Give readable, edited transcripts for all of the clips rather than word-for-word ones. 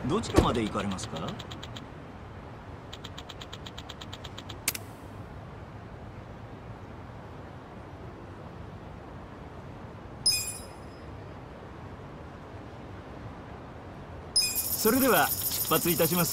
どちらまで行かれますか？それでは出発いたします。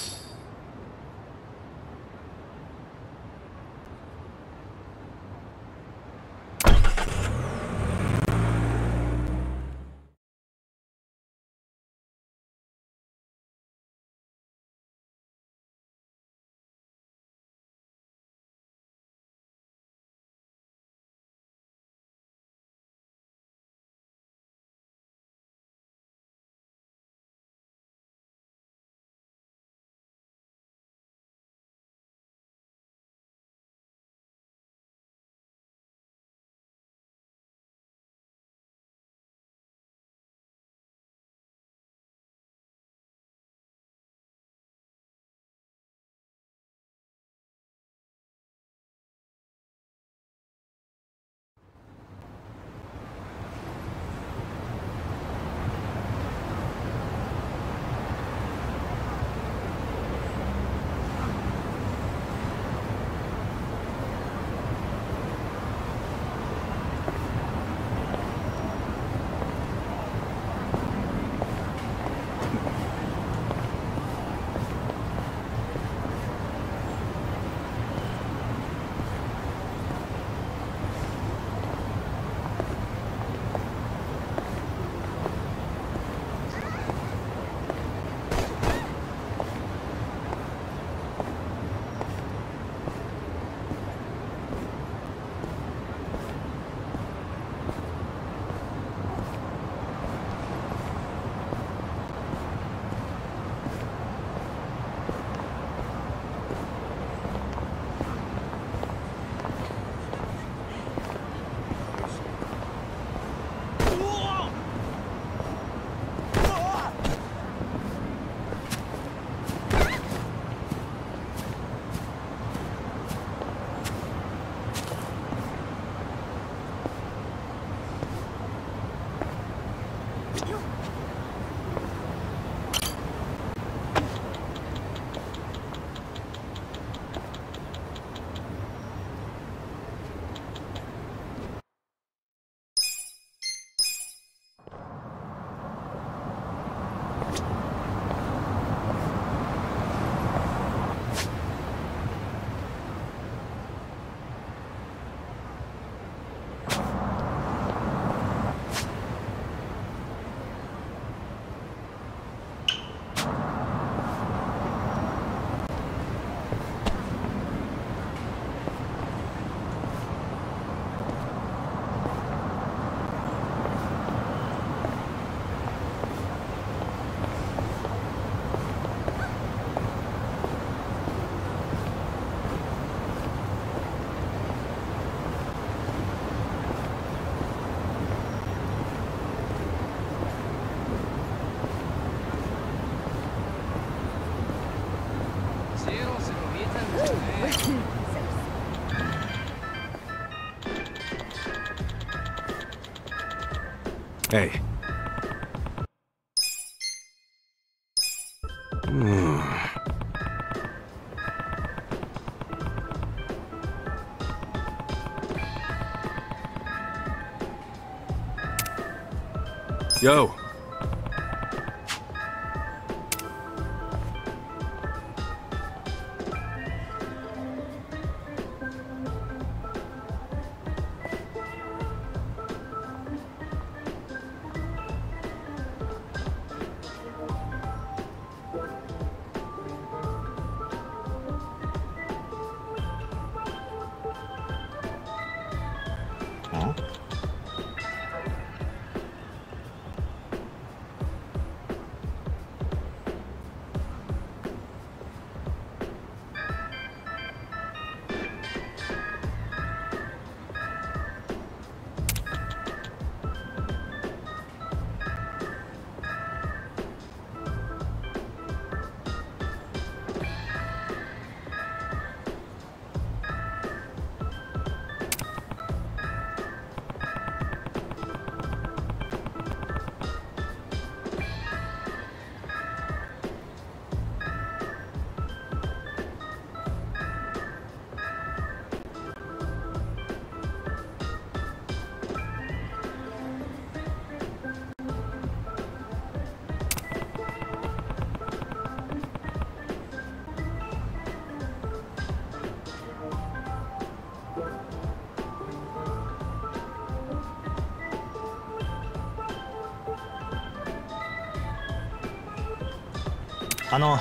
Hey. Yo. あの。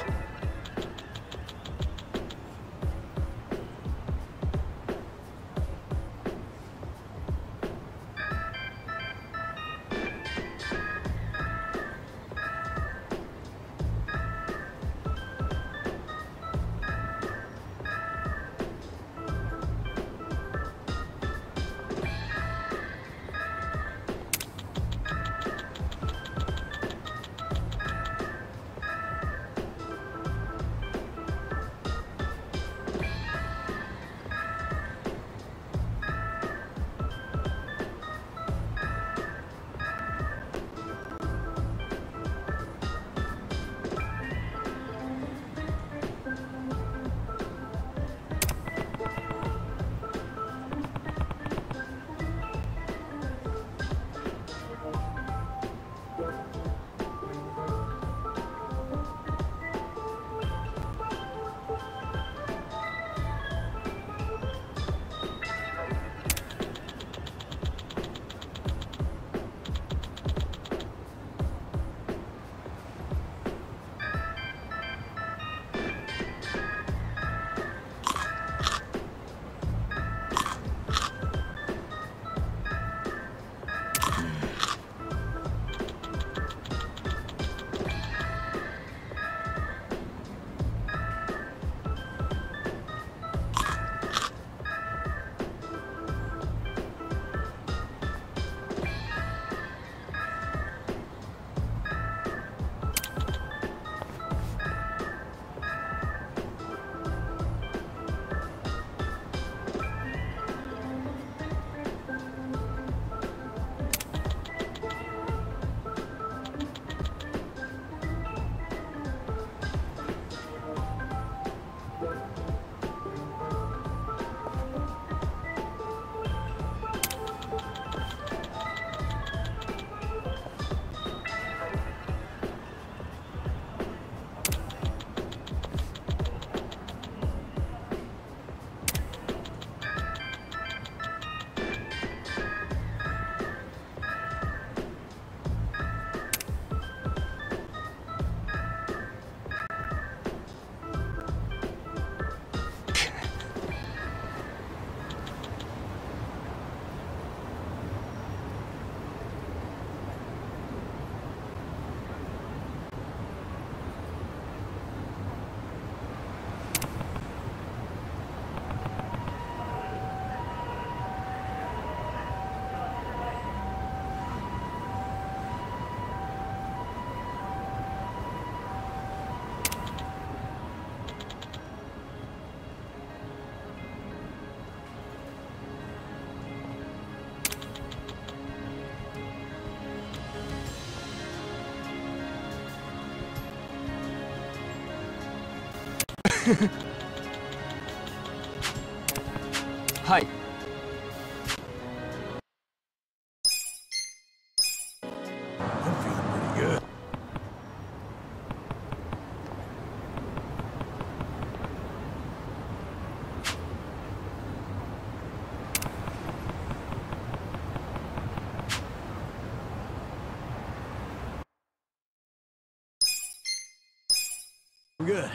はい。 I'm feeling pretty good. We're good.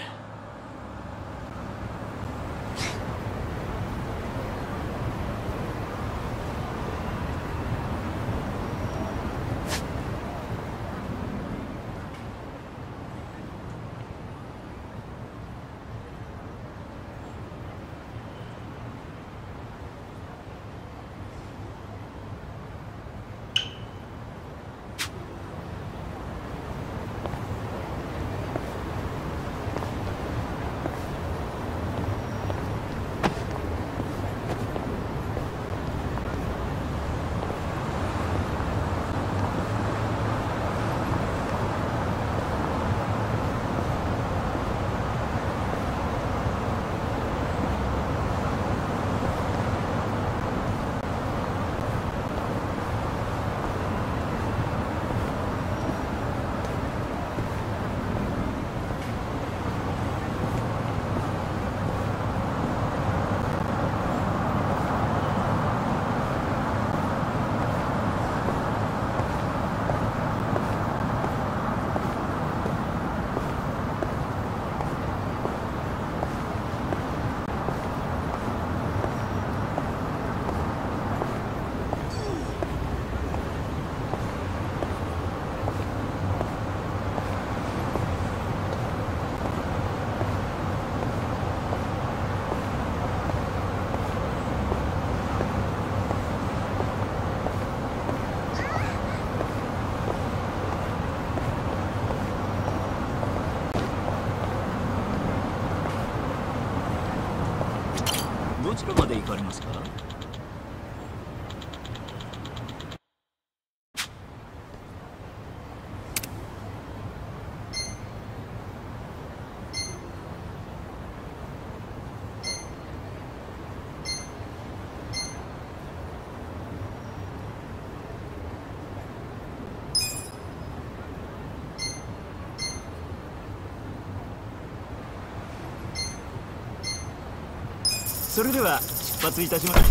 ちらまで行かれますか？それでは出発いたします。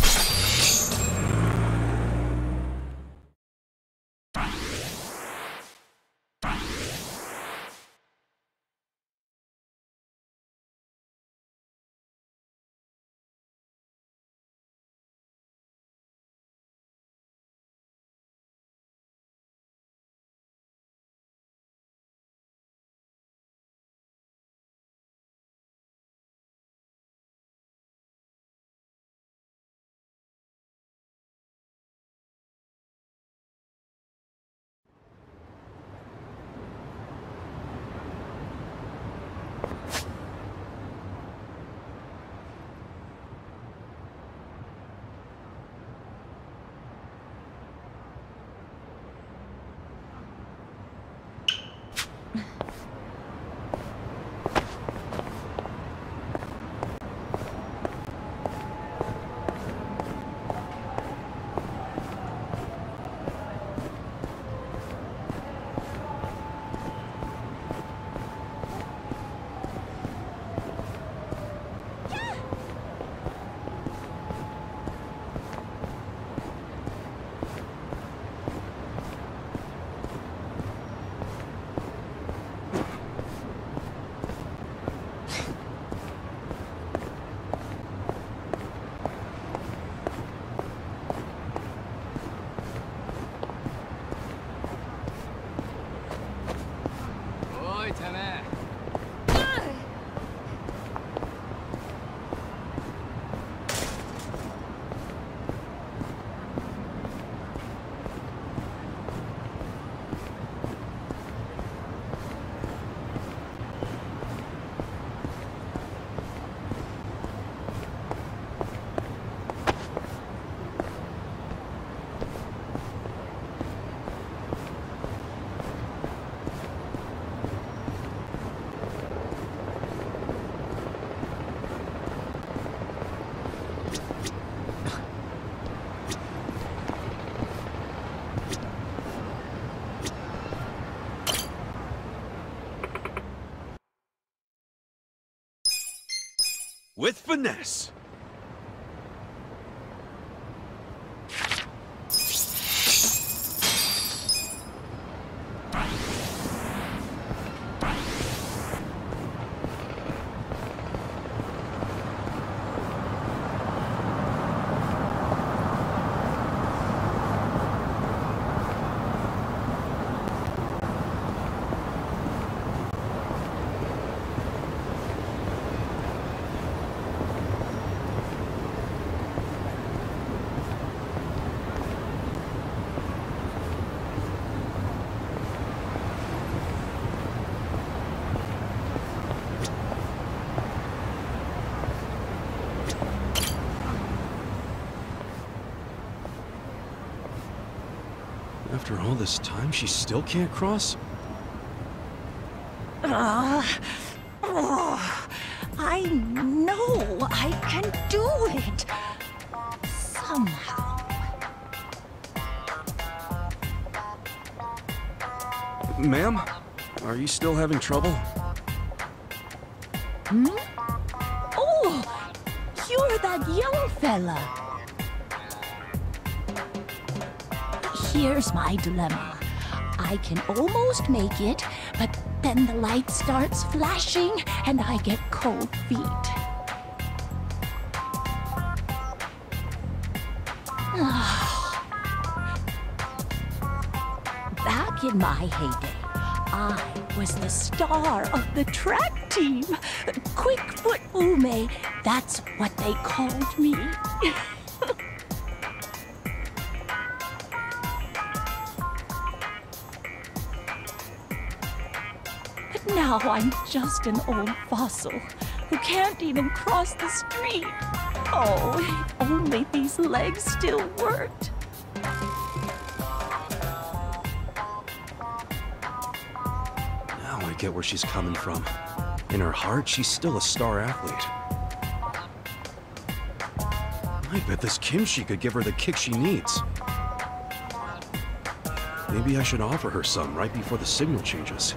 With finesse. After all this time, she still can't cross? I know I can do it. Somehow. Ma'am? Are you still having trouble? Hmm? Oh, you're that young fella. Here's my dilemma. I can almost make it, but then the light starts flashing and I get cold feet. Back in my heyday, I was the star of the track team. Quick foot Ume, that's what they called me. Now I'm just an old fossil who can't even cross the street. Oh, if only these legs still worked. Now I get where she's coming from. In her heart, she's still a star athlete. I bet this kimchi could give her the kick she needs. Maybe I should offer her some right before the signal changes.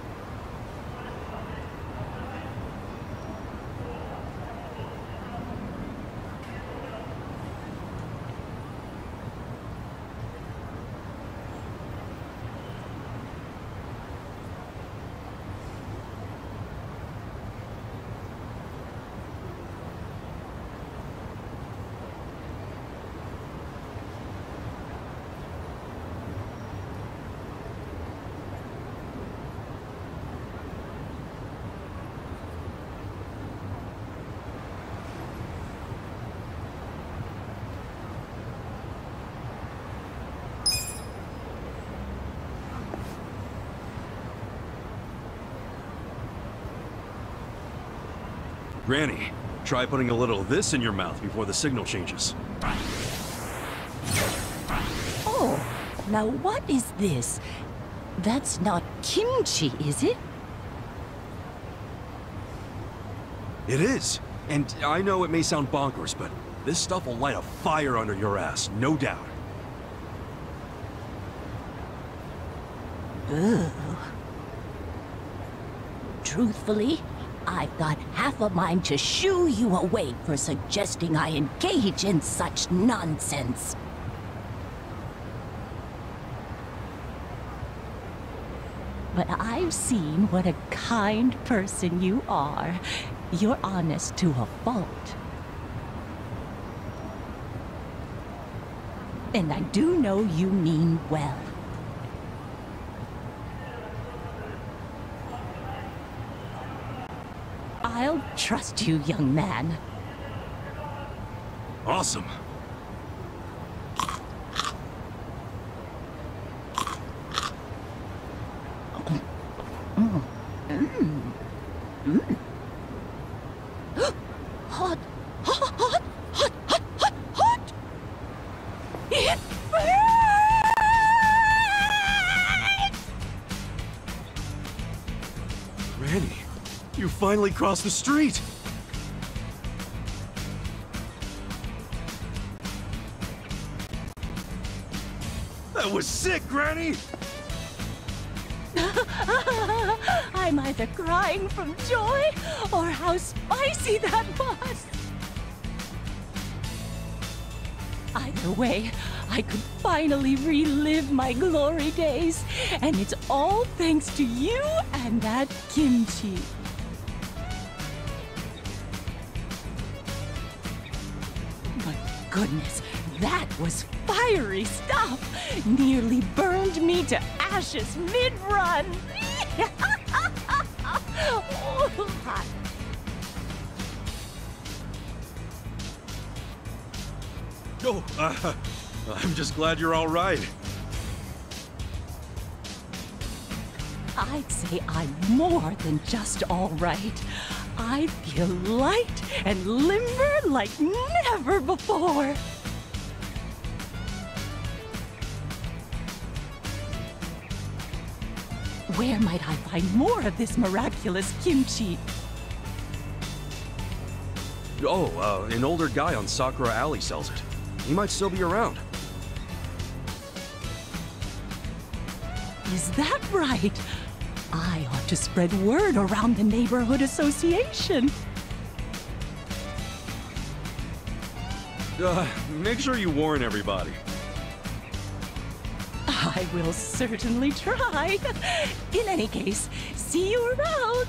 Granny, try putting a little of this in your mouth before the signal changes. Oh, now what is this? That's not kimchi, is it? It is. And I know it may sound bonkers, but this stuff will light a fire under your ass, no doubt. Ugh. Truthfully, I've got half a mind to shoo you away for suggesting I engage in such nonsense. But I've seen what a kind person you are. You're honest to a fault. And I do know you mean well. I'll trust you, young man. Awesome. Hot, hot, hot, hot, hot, hot, hot! It burns! Granny, you finally crossed the street! That was sick, Granny! I'm either crying from joy or how spicy that was. Either way, I could finally relive my glory days, and it's all thanks to you and that kimchi. My goodness, that was fiery stuff! Nearly burned me to ashes mid-run! Oh, hot. Oh, I'm just glad you're all right. I'd say I'm more than just all right. I feel light and limber like never before. Where might I find more of this miraculous kimchi? Oh, an older guy on Sakura Alley sells it. He might still be around. Is that right? I ought to spread word around the neighborhood association. Make sure you warn everybody. I will certainly try. In any case, see you around.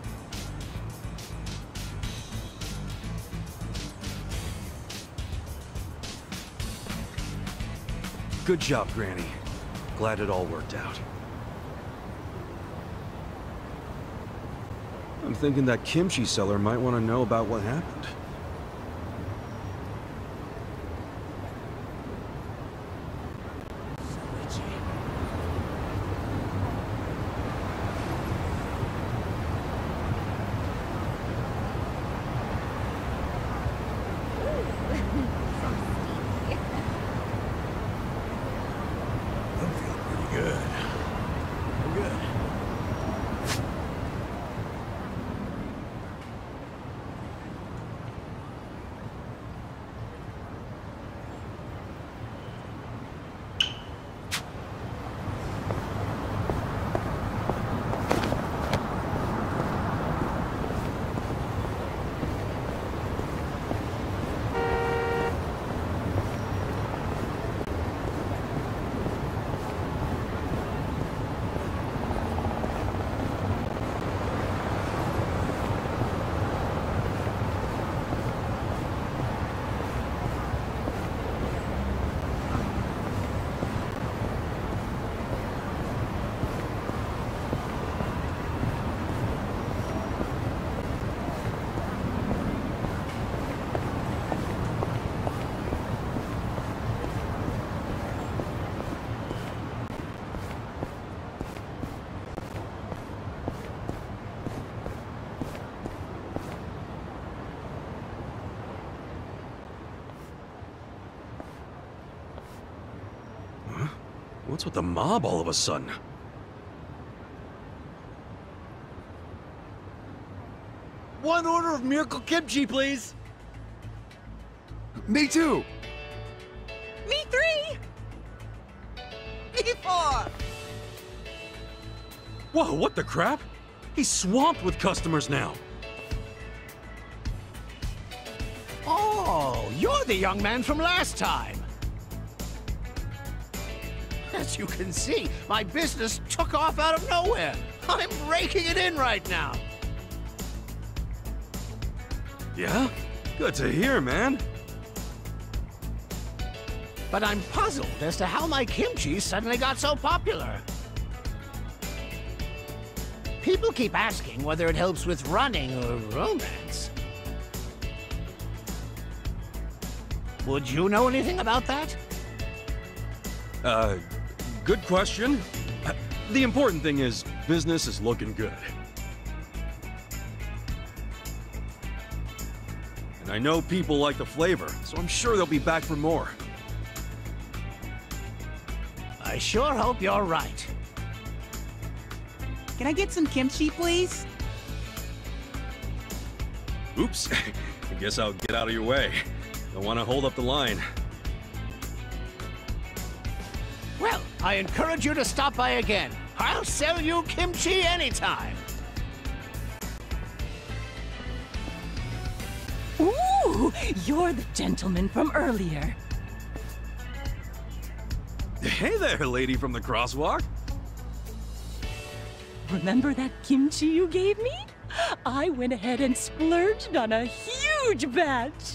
Good job, Granny. Glad it all worked out. I'm thinking that kimchi seller might want to know about what happened. What's with the mob all of a sudden? One order of miracle kimchi, please. Me too! Me 3! Me 4! Whoa, what the crap? He's swamped with customers now. Oh, you're the young man from last time. As you can see, my business took off out of nowhere. I'm raking it in right now. Yeah? Good to hear, man. But I'm puzzled as to how my kimchi suddenly got so popular. People keep asking whether it helps with running or romance. Would you know anything about that? Good question. The important thing is, business is looking good. And I know people like the flavor, so I'm sure they'll be back for more. I sure hope you're right. Can I get some kimchi, please? Oops. I guess I'll get out of your way. Don't want to hold up the line. Well, I encourage you to stop by again. I'll sell you kimchi anytime. Ooh, you're the gentleman from earlier. Hey there, lady from the crosswalk. Remember that kimchi you gave me? I went ahead and splurged on a huge batch.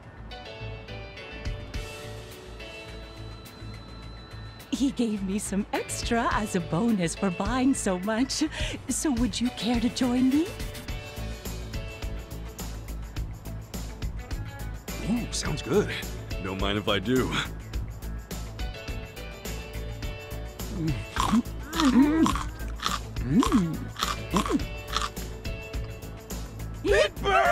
He gave me some extra as a bonus for buying so much. So would you care to join me? Ooh, sounds good. Don't mind if I do. It burns!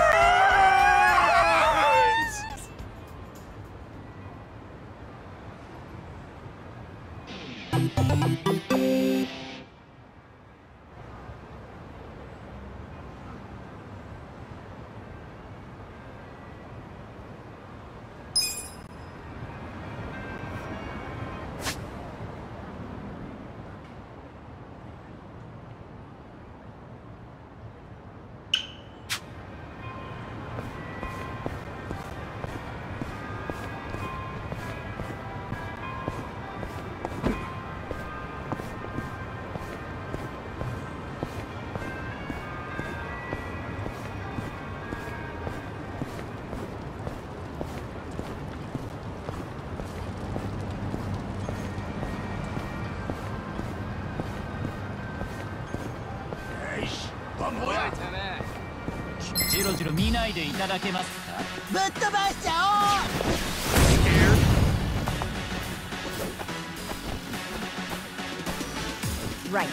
Right.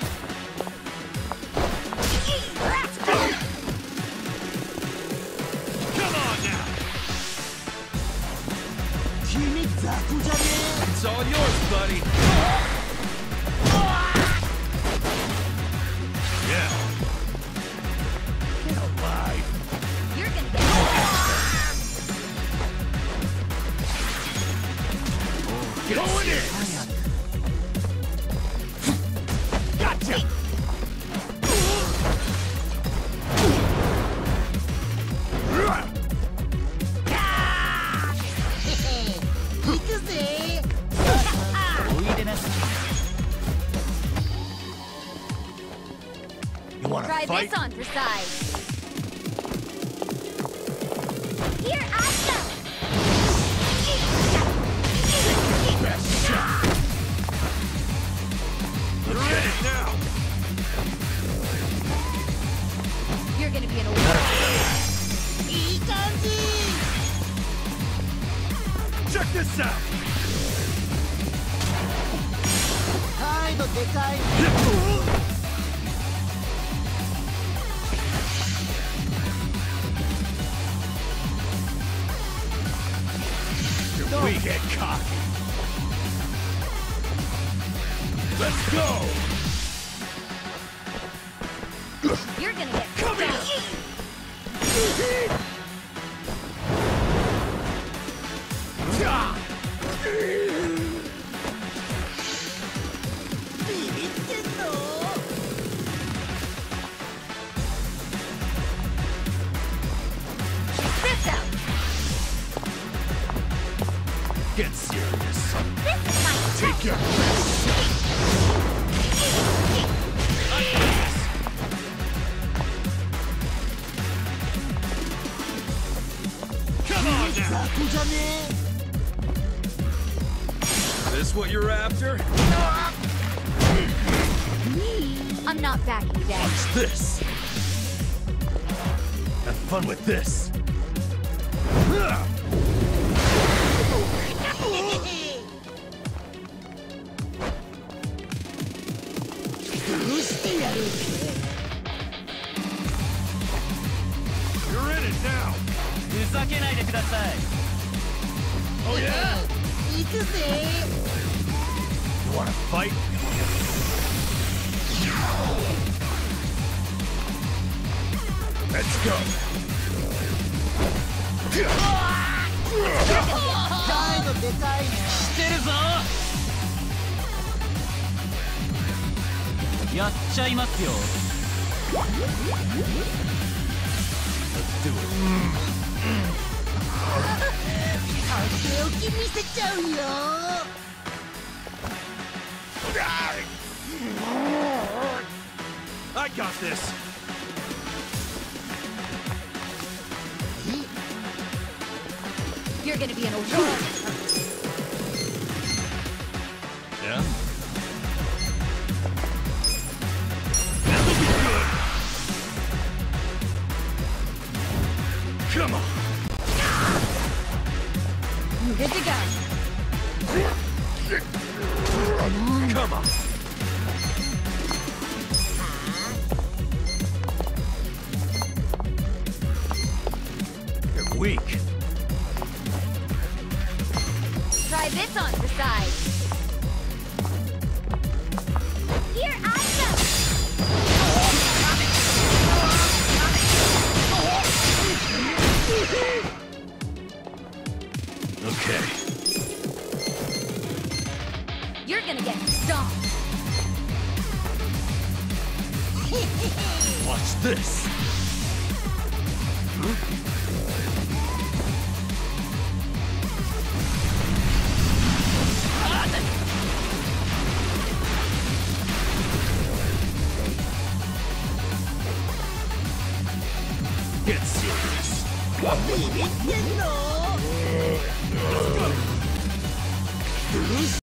Come on now! It's all yours, buddy. Yeah. Get alive. You're gonna get Going in. Gotcha. You want to Try fight? this on for size. Here I go. Best shot. You're in it now. You're gonna be in a war. Check this out. We get cocky. Let's go! You're gonna get Come here! this out. Get serious. This is my Take your best shot. Come on now! This what you're after? I'm not backing down. Watch this! Have fun with this! You're in it now! Oh yeah? You wanna fight? Let's go! Let's do it. I got this! You're gonna be in a war. Yeah? This'll be good! Come on! Good to go. Come on! You're weak. Try this on the side. Here I Okay. go. You're gonna get stomped. Watch this! Get serious! Let's go!